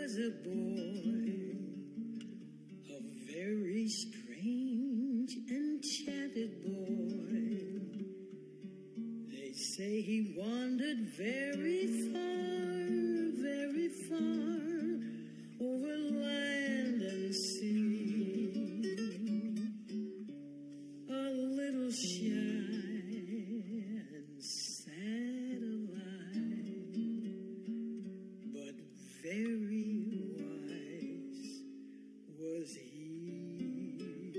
was a boy, a very strange, enchanted boy. They say he wandered very far, over land and sea. A little shy and sad of eye, but very wise was he.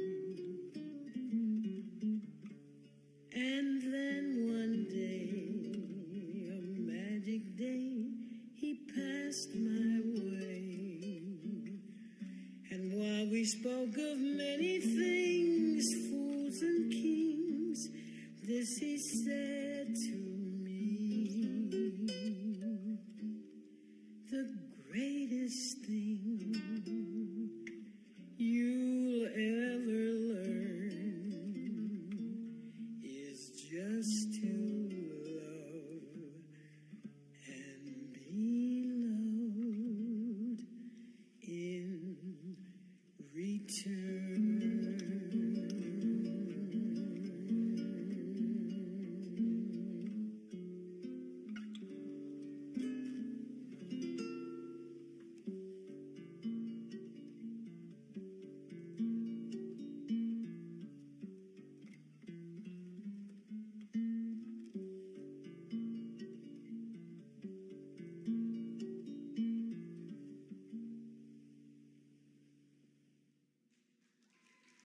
And then one day, a magic day, he passed my way. And while we spoke of many things, fools and kings, this he said to me: the greatest thing